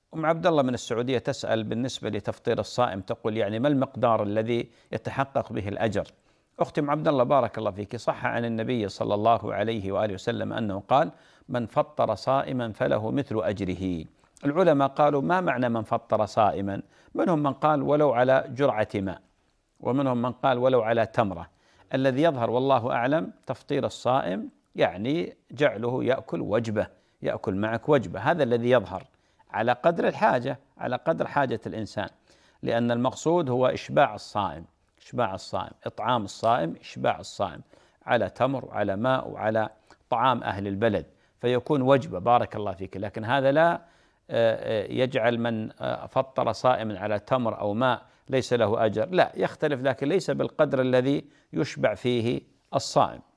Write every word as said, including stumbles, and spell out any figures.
أم عبد الله من السعودية تسأل بالنسبة لتفطير الصائم، تقول يعني ما المقدار الذي يتحقق به الأجر؟ أختي أم عبد الله بارك الله فيك، صح عن النبي صلى الله عليه وآله وسلم أنه قال: من فطر صائما فله مثل أجره. العلماء قالوا: ما معنى من فطر صائما؟ منهم من قال ولو على جرعة ماء، ومنهم من قال ولو على تمرة. الذي يظهر والله أعلم تفطير الصائم يعني جعله يأكل وجبة، يأكل معك وجبة، هذا الذي يظهر على قدر الحاجة، على قدر حاجة الإنسان، لأن المقصود هو إشباع الصائم، إشباع الصائم، إطعام الصائم، إشباع الصائم على تمر وعلى ماء وعلى طعام أهل البلد، فيكون وجبة بارك الله فيك. لكن هذا لا يجعل من فطر صائما على تمر أو ماء ليس له أجر، لا، يختلف، لكن ليس بالقدر الذي يشبع فيه الصائم.